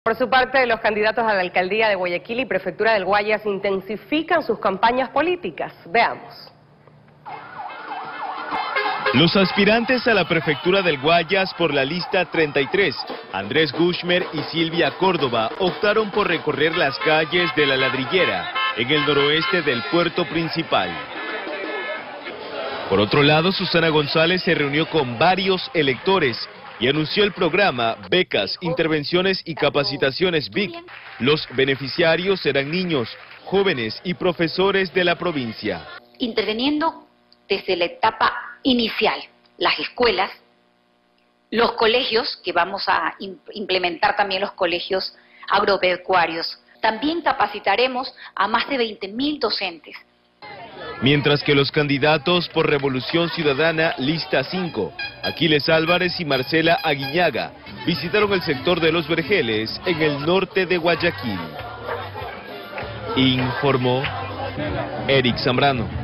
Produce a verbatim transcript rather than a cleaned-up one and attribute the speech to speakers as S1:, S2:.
S1: Por su parte, los candidatos a la alcaldía de Guayaquil y prefectura del Guayas intensifican sus campañas políticas. Veamos.
S2: Los aspirantes a la prefectura del Guayas por la lista treinta y tres, Andrés Gushmer y Silvia Córdoba, optaron por recorrer las calles de La Ladrillera, en el noroeste del puerto principal. Por otro lado, Susana González se reunió con varios electores y anunció el programa Becas, Intervenciones y Capacitaciones V I C. Los beneficiarios serán niños, jóvenes y profesores de la provincia.
S3: Interviniendo desde la etapa inicial, las escuelas, los colegios, que vamos a implementar también los colegios agropecuarios. También capacitaremos a más de veinte mil docentes.
S2: Mientras que los candidatos por Revolución Ciudadana, lista cinco, Aquiles Álvarez y Marcela Aguiñaga, visitaron el sector de Los Vergeles, en el norte de Guayaquil. Informó Eric Zambrano.